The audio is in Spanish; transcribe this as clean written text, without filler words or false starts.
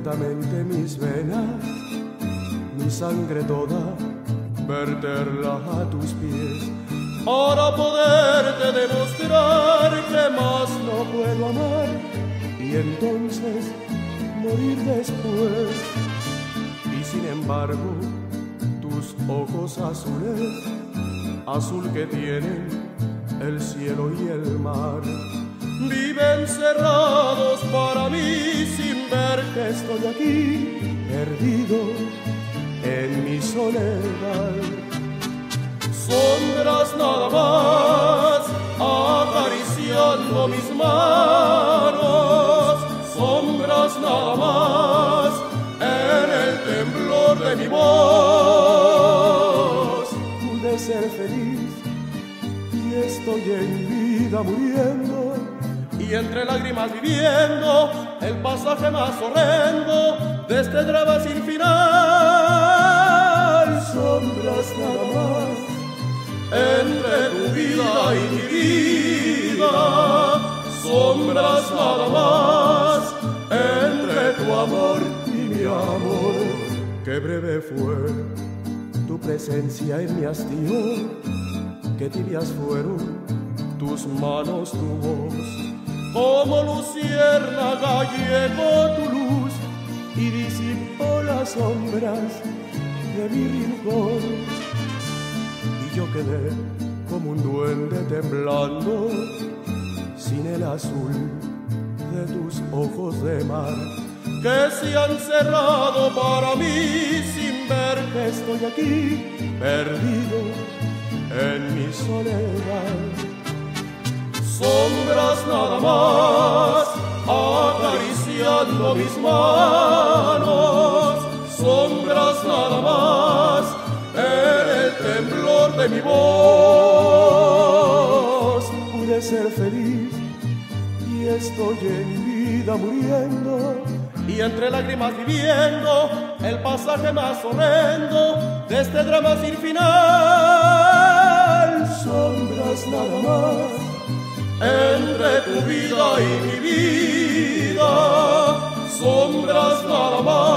lentamente mis venas, mi sangre toda, verterla a tus pies, para poderte demostrar que más no puedo amar y entonces morir después. Y sin embargo, tus ojos azules, azul que tienen el cielo y el mar, viven cerrados para mí sin ver que estoy aquí, perdido en mi soledad. Sombras nada más acariciando mis manos, sombras nada más en el temblor de mi voz. Pude ser feliz y estoy en vida muriendo, y entre lágrimas viviendo el pasaje más horrendo de este drama sin final. Sombras nada más entre tu vida y mi vida, sombras nada más entre tu amor y mi amor. Qué breve fue tu presencia en mi hastío, qué tibias fueron tus manos, tu voz. Como luciérnaga llegó tu luz y disipó las sombras de mi rincón. Y yo quedé como un duende temblando, sin el azul de tus ojos de mar, que se han cerrado para mí sin ver que estoy aquí, perdido en mi soledad. Sombras nada más acariciando mis manos, sombras nada más en el temblor de mi voz. Pude ser feliz y estoy en vida muriendo, y entre lágrimas viviendo el pasaje más horrendo de este drama sin final. Sombras nada más entre tu vida y mi vida, sombras nada más